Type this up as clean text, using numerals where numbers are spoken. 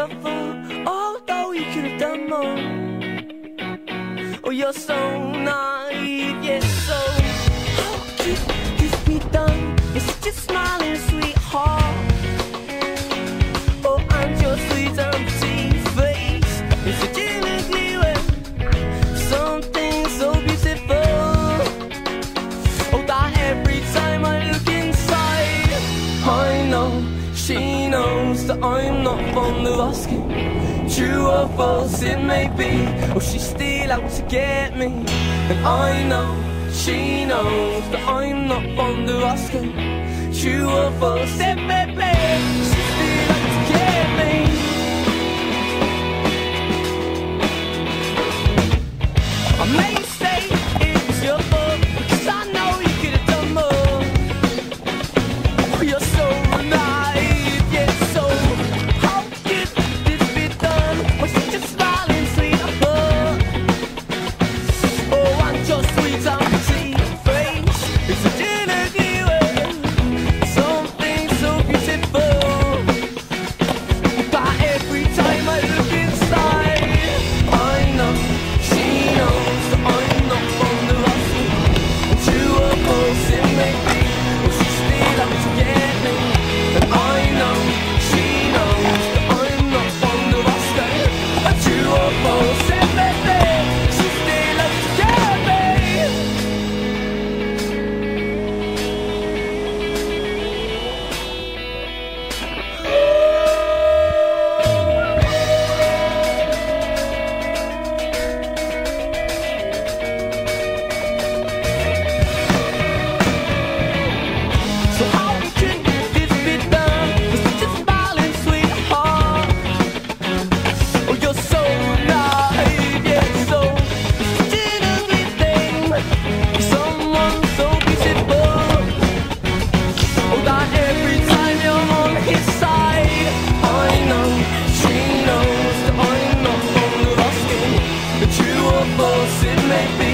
beautiful, although you could have done more. Oh, you're so naive, yes, so how could this be done? You're such a smiling sweetheart. Oh, and your sweet empty face is such an ugly way. Something so beautiful. Oh, that every time I look inside, I know she knows that I'm not fond of asking. True or false it may be, or she's still out to get me. And I know she knows that I'm not fond of asking. True or false it may be, she's still out to get me. I may say it was your fault, because I know you could have done more. Oh, you're so naive, yeah, so how could this be done? Was it just smiling sweetheart? Oh, and your sweet empty face is such an ugly way. Something so beautiful that every time I look inside, I know she knows that I'm not fond of asking. And true or false it may be, but she's still out to get me. And I know she knows that I'm not fond of asking. And true or false it may be, she's still out to get me. So how could this be done? Was it just smiling sweetheart? Oh, you're so naive, yeah, so such an ugly thing. Someone so beautiful. Oh, that every time you're on his side, I know she knows that I'm not fond of asking. The true or false it may be,